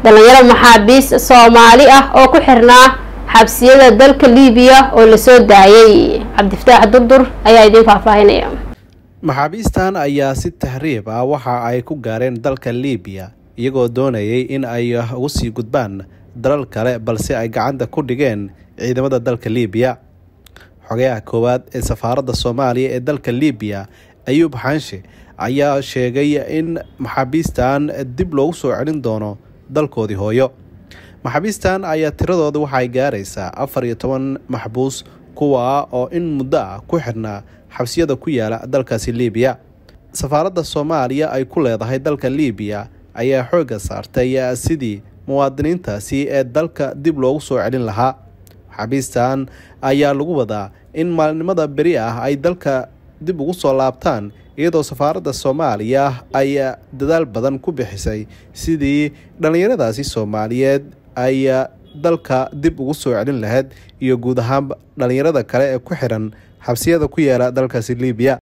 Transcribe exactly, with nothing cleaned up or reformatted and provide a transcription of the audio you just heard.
dhalinyaro maxaabiis Soomaali ah oo ku xirnaa xabsiyada dalka Liibiya oo la soo daayay. Cabdifataax Durdur ayaa idin faahfaahinaya. maxaabiistan ayaa si tahriib ah waxa ay ku gaareen dalka Liibiya iyagoo doonayay in ay ugu sii gudbaan dalal kale balse ay gacanta ku dhigeen ciidamada dalka Liibiya. xogayaha koowaad ee safaaradda Soomaaliya ee dalka Liibiya Ayuub Xaanshe ayaa sheegay in maxaabiistan dib loogu soo celin doono dalkoodii hooyo. maxaabiistan ayaa tiradooda waxay gaaraysaa afar iyo toban maxbuus kuwa oo in muddo ah ku xirnaa xabsiyada ku yaala dalkaasi Liibiya. safaaradda Soomaaliya ay ku leedahay dalka Liibiya ayaa xooga saartay sidii muwaadiniintaasi ee dalka dib loogu soo celin lahaa. maxaabiistan ayaa lagu wadaa in maalinimada beri ah ay dalka dib ugu soo laabtaan iyadoo safaaradda Soomaaliya ay dadaal badan ku bixisay sidii dhalinyaradaasi Soomaaliyeed ay dalka dib ugu soo celin lahayd iyo guud ahaan dhalinyarada kale ee ku xiran xabsiyada ku yaala dalkaasi Liibiya.